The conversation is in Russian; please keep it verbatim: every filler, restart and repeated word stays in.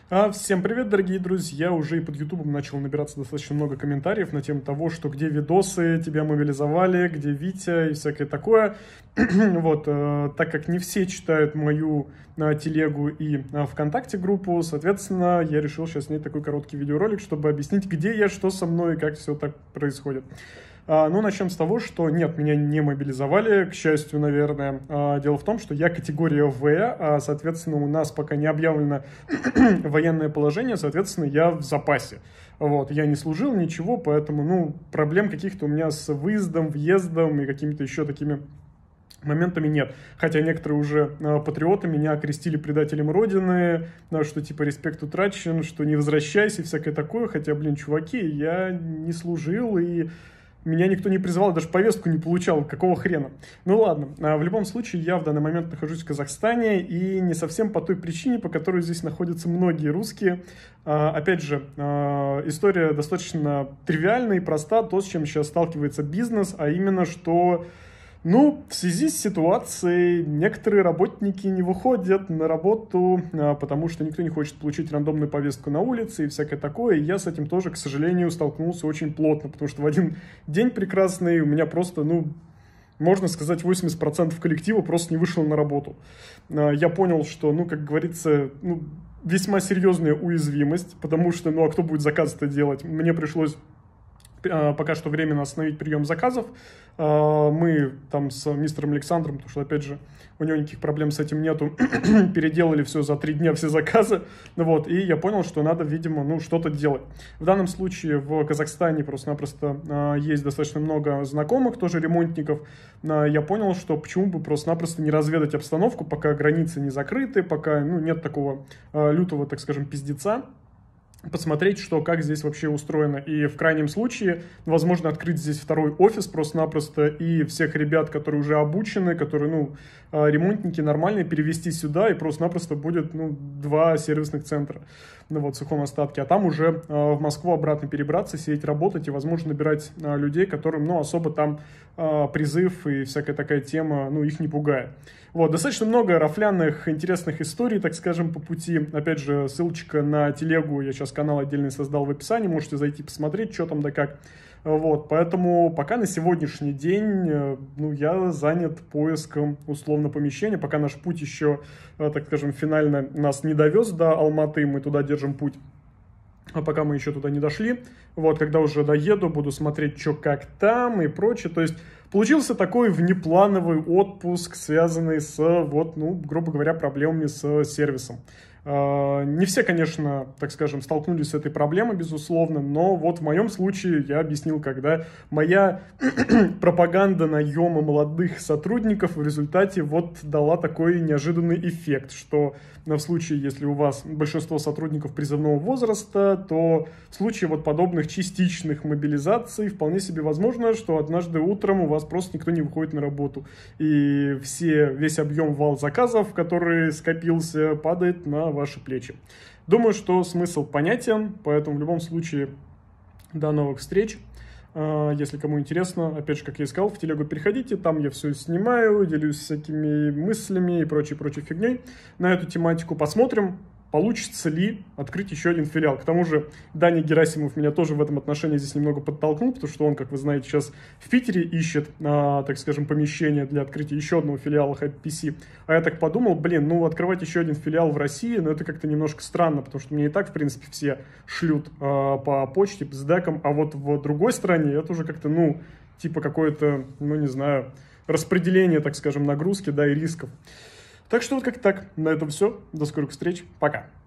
А, Всем привет, дорогие друзья! Уже и под ютубом начал набираться достаточно много комментариев на тему того, что где видосы тебя мобилизовали, где Витя и всякое такое. Вот, э, так как не все читают мою э, телегу и э, ВКонтакте группу, соответственно, я решил сейчас снять такой короткий видеоролик, чтобы объяснить, где я, что со мной и как все так происходит. А, ну, начнем с того, что нет, меня не мобилизовали, к счастью, наверное. А, дело в том, что я категория В, а, соответственно, у нас пока не объявлено военное положение, соответственно, я в запасе. Вот, я не служил, ничего, поэтому, ну, проблем каких-то у меня с выездом, въездом и какими-то еще такими моментами нет. Хотя некоторые уже э, патриоты меня окрестили предателем Родины, э, что типа респект утрачен, что не возвращайся и всякое такое. Хотя, блин, чуваки, я не служил и... Меня никто не призывал, даже повестку не получал, какого хрена. Ну ладно, в любом случае я в данный момент нахожусь в Казахстане и не совсем по той причине, по которой здесь находятся многие русские. Опять же, история достаточно тривиальная и проста, то, с чем сейчас сталкивается бизнес, а именно, что... Ну, в связи с ситуацией некоторые работники не выходят на работу, потому что никто не хочет получить рандомную повестку на улице и всякое такое. И я с этим тоже, к сожалению, столкнулся очень плотно, потому что в один день прекрасный у меня просто, ну, можно сказать, восемьдесят процентов коллектива просто не вышло на работу. Я понял, что, ну, как говорится, ну, весьма серьезная уязвимость, потому что, ну, а кто будет заказ-то делать? Мне пришлось... пока что временно остановить прием заказов. Мы там с мистером Александром, потому что, опять же, у него никаких проблем с этим нету, переделали все за три дня, все заказы. Вот, и я понял, что надо, видимо, ну, что-то делать. В данном случае в Казахстане просто-напросто есть достаточно много знакомых, тоже ремонтников. Я понял, что почему бы просто-напросто не разведать обстановку, пока границы не закрыты, пока, ну, нет такого лютого, так скажем, пиздеца. Посмотреть, что, как здесь вообще устроено. И в крайнем случае, возможно, открыть здесь второй офис просто-напросто и всех ребят, которые уже обучены, которые, ну, ремонтники нормальные, перевести сюда, и просто-напросто будет, ну, два сервисных центра, ну, вот, в сухом остатке. А там уже э, в Москву обратно перебраться, сидеть, работать и, возможно, набирать э, людей, которым, ну, особо там э, призыв и всякая такая тема, ну, их не пугает. Вот, достаточно много рафляных, интересных историй, так скажем, по пути. Опять же, ссылочка на телегу, я сейчас канал отдельный создал в описании, можете зайти посмотреть, что там да как. Вот, поэтому пока на сегодняшний день, ну, я занят поиском условно помещения, пока наш путь еще, так скажем, финально нас не довез до Алматы, мы туда держим путь. А пока мы еще туда не дошли, вот, когда уже доеду, буду смотреть, что как там и прочее. То есть получился такой внеплановый отпуск, связанный с, вот, ну, грубо говоря, проблемами с сервисом. Не все, конечно, так скажем, столкнулись с этой проблемой, безусловно, но вот в моем случае я объяснил, когда моя пропаганда наема молодых сотрудников в результате вот дала такой неожиданный эффект, что в случае, если у вас большинство сотрудников призывного возраста, то в случае вот подобных частичных мобилизаций вполне себе возможно, что однажды утром у вас просто никто не выходит на работу, и все, весь объем вал заказов, который скопился, падает на ваши плечи. Думаю, что смысл понятен, поэтому в любом случае до новых встреч. Если кому интересно, опять же, как я и сказал, в телегу переходите, там я все снимаю, делюсь всякими мыслями и прочей-прочей фигней на эту тематику. Посмотрим, получится ли открыть еще один филиал. К тому же Даня Герасимов меня тоже в этом отношении здесь немного подтолкнул, потому что он, как вы знаете, сейчас в Питере ищет, а, так скажем, помещение для открытия еще одного филиала Happy пи си. А я так подумал, блин, ну открывать еще один филиал в России, ну это как-то немножко странно, потому что мне и так, в принципе, все шлют а, по почте, с деком, а вот в другой стране это уже как-то, ну, типа какое-то, ну не знаю, распределение, так скажем, нагрузки, да, и рисков. Так что вот как так. На этом все. До скорых встреч. Пока.